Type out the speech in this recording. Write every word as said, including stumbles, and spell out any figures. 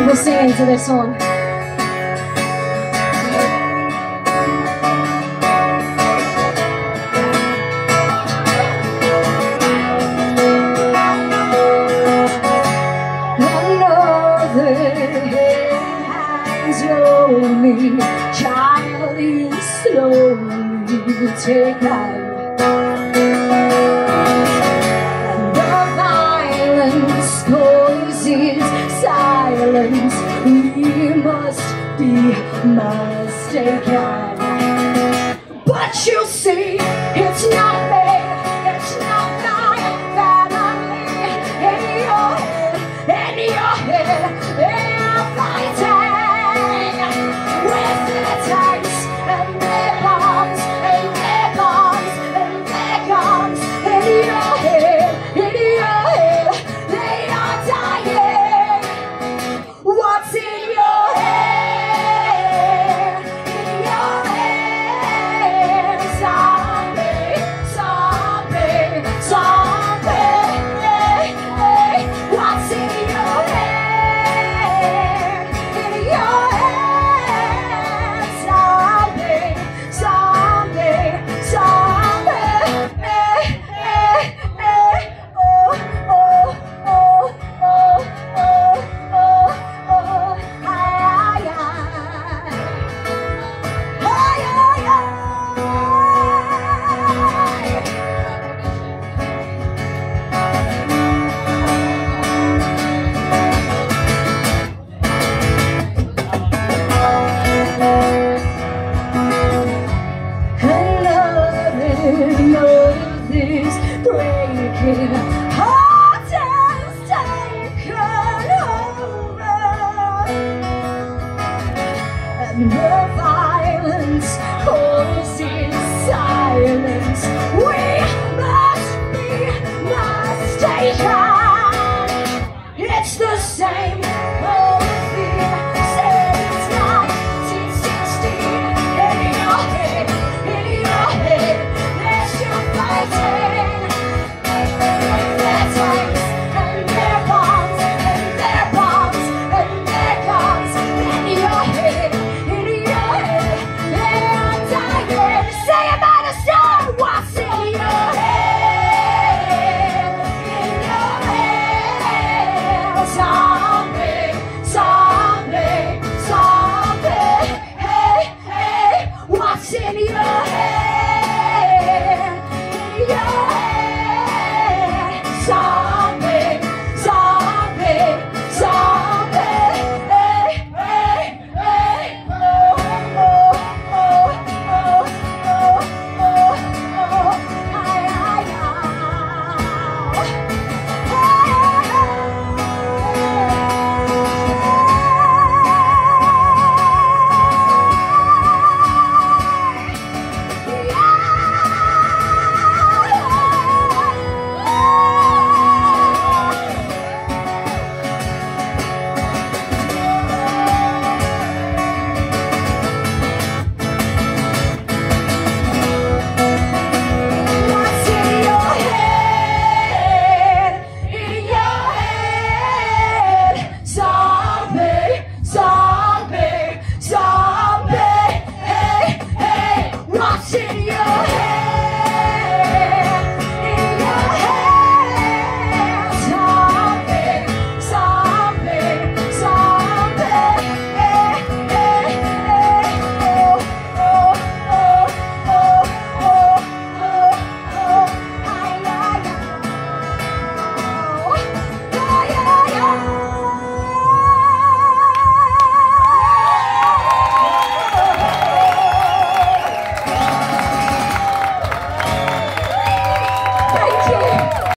people singing to this song. Another hand slowly, child slowly take out. Silence, we must be mistaken. But you see, it's not me, it's not my family. In your head, in your head, you're fighting with the tanks and their bombs and their bombs and their guns. In your head, in your head, they are dying. What's in your head? In your head, zombie, zombie, zombie. Hey, hey. What's in your head? In your head, zombie, zombie, zombie. Hey, hey, hey. Oh, oh, oh, oh, oh, oh. Breaking heart has taken over, and the violence causes silence. We must be mistaken. It's the same